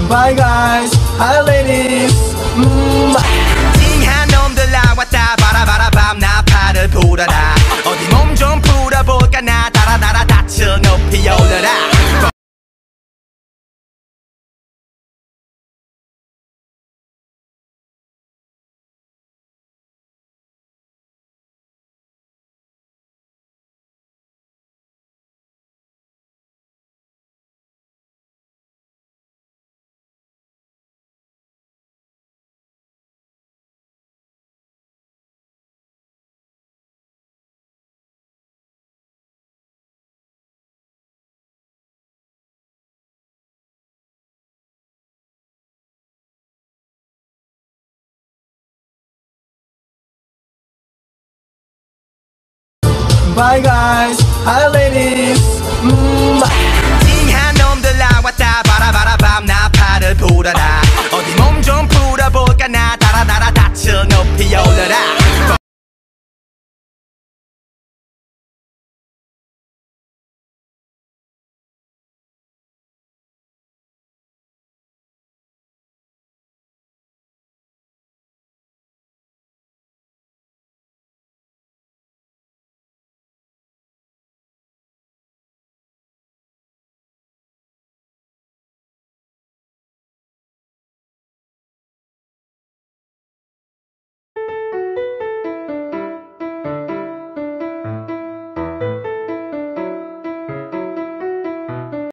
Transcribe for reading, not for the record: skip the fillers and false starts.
Bye guys, hi ladies. 찡한 놈들아 왔다 바라바라 밤나팔을 불어라 어디 몸 좀 풀어볼까 나 달아달아 다쳐 높이 올려라 Bye guys, hi ladies. 찡한 놈들아 왔다 바라바라 밤나팔을 불어라